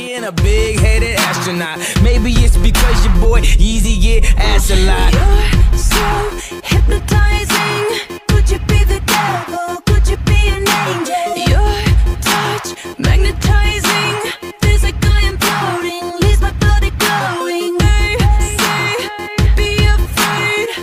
being a big-headed astronaut. Maybe it's because your boy Yeezy get ass a lot. You're so hypnotizing.